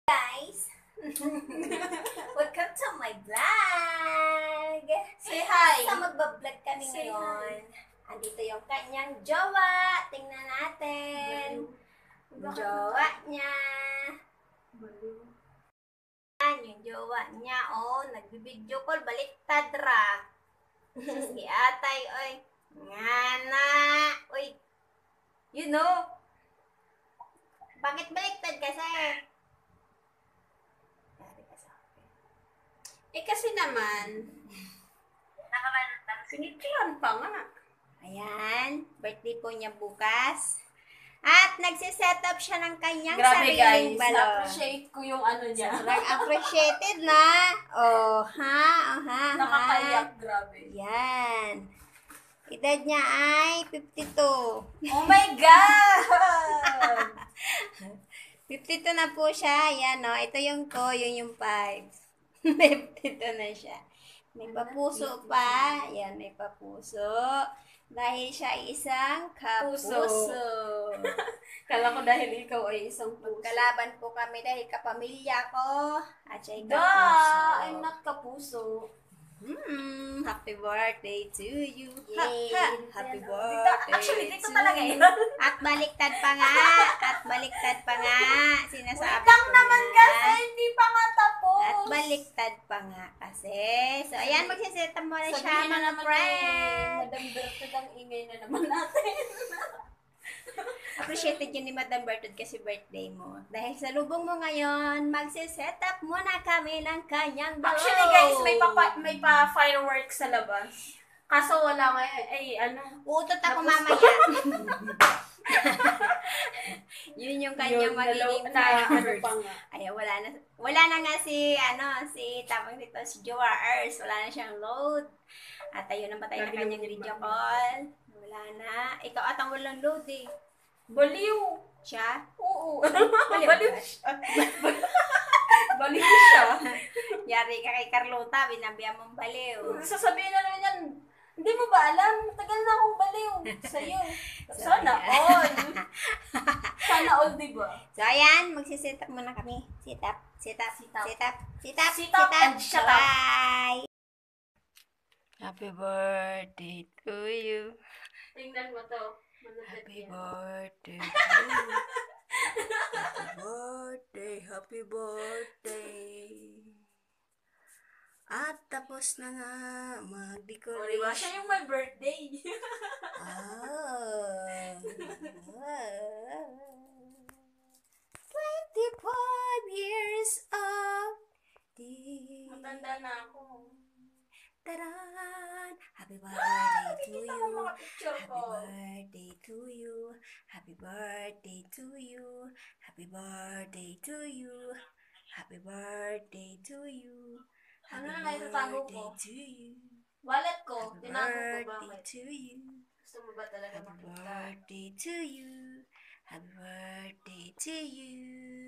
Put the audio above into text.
Guys, welcome to my vlog. Say hi. Sa magbablog kami Say ngayon. Andito yung kanyang jowa. Tingnan natin. Jowa niya. Yan, yung jowa niya. Oh, nagbibideo call. Baliktad ra. Si atay, oy. Ngana. Oy. You know. Bakit baliktad kasi? Kasi naman, sinitihan pa nga. Ayan, birthday po niya bukas. At nagsiset up siya ng kanyang Grabe sariling guys, balon. na-appreciate ko yung ano niya. Sobrang appreciated na. Oh, ha? Nakakaiyak, grabe. Yan. Edad niya ay 52. Oh my God! 52 na po siya. Yan, no? Ito yung ko, yun yung 5. 52 na siya. May papuso pa. Yan, may papuso. Dahil siya ay isang kapuso. Kala ko dahil ikaw ay isang puso. Kalaban po kami dahil kapamilya ko. At siya ay kapuso. I'm not kapuso. Happy birthday to you. Yay. Happy Dito, birthday actually, dito to talaga you. yun. At baliktad pa nga. Sinasabi Wait lang ko naman na. kasi, hindi pa nga tapos. At baliktad pa nga kasi. So, ayan, magsiseta mo na siya, Sabihin na mga naman friend. Madam Bertod ang ingay na naman natin. Appreciated yun ni Madam Bertud kasi birthday mo. Dahil sa lubong mo ngayon, magsiset up muna kami ng kanyang balon. Actually guys, may pa fireworks sa labas. Kaso wala nga, Utot ako mamaya. Yun yung kanyang magiging fireworks. Ay, wala na nga si tawag nito, si Joa Earth. Wala na siyang load. At ayun ang patay na kanyang video call. Wala na. Ikaw atang walang load eh. Baliw! Siya? Oo. Baliw siya. Baliw siya. Yari ka kay Carlota, binabihan mong baliw. Sasabihin na naman yan, hindi mo ba alam? Tagal na akong baliw sa'yo. Sana all. Sana all, diba? So, ayan, magsisit up muna kami. Sit up. And shut up. Bye! Happy birthday to you. Tingnan mo to. Happy birthday to you. Happy birthday. At tapos na nga O, diba? mag-decorate. Siya yung my birthday. 25 years of Matanda na ako. Taran! Happy birthday to Nakikita you. mo mga picture Happy ko. birthday to you. Happy birthday to you. Happy birthday to you. Happy birthday to you. Ano na naitatago ko? To you. Wallet ko. Happy Tinago ko. birthday Bakit? to you. Gusto mo ba talaga Happy makita? birthday to you. Happy birthday to you.